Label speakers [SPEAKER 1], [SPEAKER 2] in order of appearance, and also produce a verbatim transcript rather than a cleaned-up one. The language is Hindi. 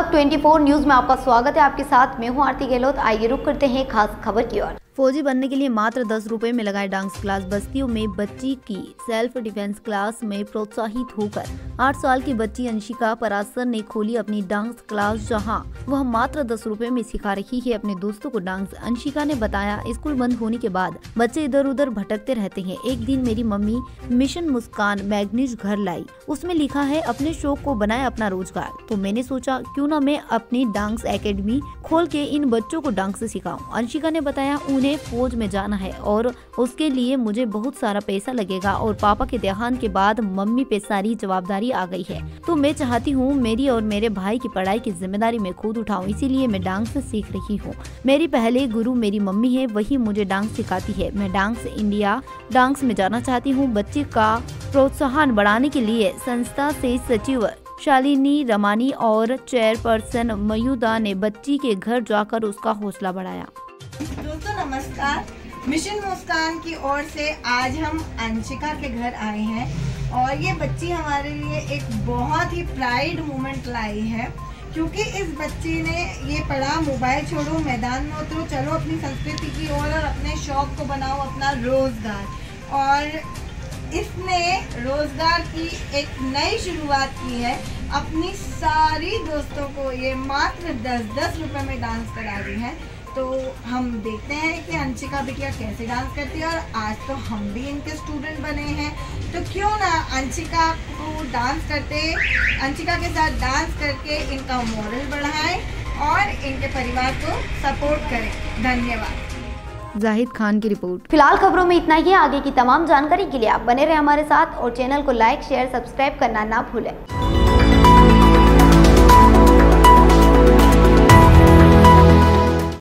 [SPEAKER 1] दस्तक चौबीस न्यूज में आपका स्वागत है। आपके साथ मैं हूं आरती गहलोत। आइए रुक करते हैं खास खबर की ओर। फौजी बनने के लिए मात्र दस रुपए में लगाए डांस क्लास। बस्तियों में बच्ची की सेल्फ डिफेंस क्लास में प्रोत्साहित होकर आठ साल की बच्ची अंशिका परासर ने खोली अपनी डांस क्लास, जहां वह मात्र दस रुपए में सिखा रही है अपने दोस्तों को डांस। अंशिका ने बताया, स्कूल बंद होने के बाद बच्चे इधर उधर भटकते रहते हैं। एक दिन मेरी मम्मी मिशन मुस्कान मैगनीज घर लाई, उसमें लिखा है अपने शौक को बनाए अपना रोजगार। तो मैंने सोचा क्यों ना मैं अपनी डांस एकेडमी खोल के इन बच्चों को डांस सिखाऊं। अंशिका ने बताया उन्हें फौज में जाना है और उसके लिए मुझे बहुत सारा पैसा लगेगा और पापा के देहांत के बाद मम्मी पे सारी जवाबदारी आ गई है, तो मैं चाहती हूँ मेरी और मेरे भाई की पढ़ाई की जिम्मेदारी मैं खुद उठाऊं, इसीलिए मैं डांस सीख रही हूँ। मेरी पहले गुरु मेरी मम्मी है, वही मुझे डांस सिखाती है। मैं डांस इंडिया डांस में जाना चाहती हूँ। बच्चे का प्रोत्साहन बढ़ाने के लिए संस्था से सचिव शालिनी रमानी और चेयरपर्सन मयूदा ने बच्ची के घर जाकर उसका हौसला बढ़ाया।
[SPEAKER 2] दोस्तों नमस्कार, मिशन मुस्कान की ओर से आज हम अंशिका के घर आए हैं और ये बच्ची हमारे लिए एक बहुत ही प्राइड मोमेंट लाई है, क्योंकि इस बच्ची ने ये पढ़ा मोबाइल छोड़ो मैदान में उतरो, चलो अपनी संस्कृति की ओर और अपने शौक को बनाओ अपना रोजगार। और इसने रोजगार की एक नई शुरुआत की है। अपनी सारी दोस्तों को ये मात्र दस दस रुपए में डांस करा रही है। तो हम देखते हैं कि अंशिका बिटिया कैसे डांस करती है, और आज तो हम भी इनके स्टूडेंट बने हैं, तो क्यों ना अंशिका को डांस करते अंशिका के साथ डांस करके इनका मोरल बढ़ाएं और इनके परिवार को सपोर्ट करें। धन्यवाद।
[SPEAKER 1] जाहिद खान की रिपोर्ट। फिलहाल खबरों में इतना ही। आगे की तमाम जानकारी के लिए आप बने रहे हमारे साथ और चैनल को लाइक शेयर सब्सक्राइब करना ना भूलें।